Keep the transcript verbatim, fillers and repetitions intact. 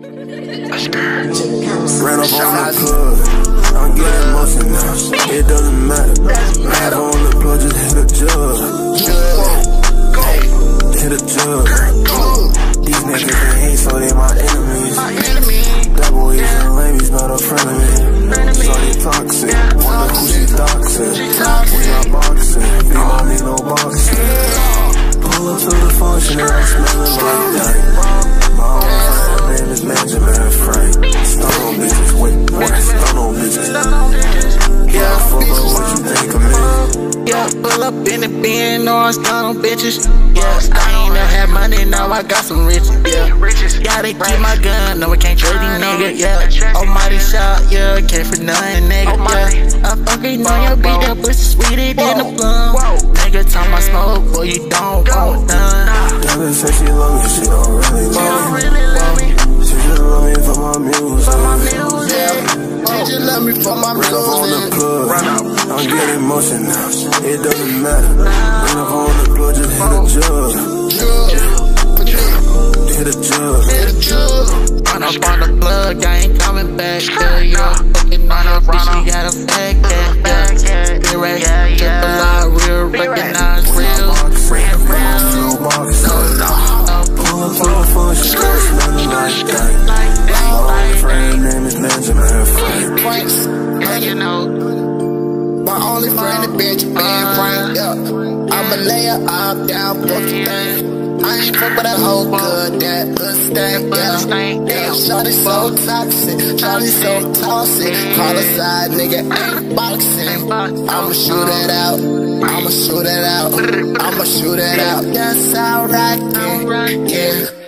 Ran up on the plug, I'm getting motion now. It doesn't matter. Mad on the plug, just hit a jug. Hit a jug. These niggas they hate, so they my enemies. That boy isn't lame, he's not a friend of me. Shawty toxic, wonder who she doxing. We not boxing, you don't need no boxing. Pull up to the function and I'm smelling like that. My old friend name is Benzbabii Frank. Stun on bitches, wait, what? Stun on bitches. Yeah, fuck up what you think of me. Yeah, pull up in the bin, no I'm stun on bitches. Yeah, I ain't never had money, now I got some riches. Yeah, gotta keep my gun, no I can't trade these niggas. Yeah, almighty shot, yeah, can't for nothing, nigga. Yeah, I fucking know your beat, that pussy sweeter than the plum. Nigga, time I smoke, boy, you don't want none. That bitch say she love me, she don't really love me. She just love me for my music. She just love me for my music. Run up on the plug, I'm getting motion now. It doesn't matter. Run up on the plug, just hit a jug. Hit a jug. Run up on the plug, I ain't coming back. Yeah, yeah. Fucking on her, bitch, she got a fat cat. Yeah, direct, triple I real, recognize real. Pull up on the function, smelling like that. My old friend name is Benzbabii Frank. And you know, my only friend, the bitch, being Frank. Yeah, I'm a layer, I'm down, book thing. I ain't fuck with that whole good, that good stank, yeah. Damn, Shawty so toxic, Shawty so toxic. Call a side nigga, ain't boxing. I'ma shoot it out, I'ma shoot it out, I'ma shoot it out. That's alright, yeah.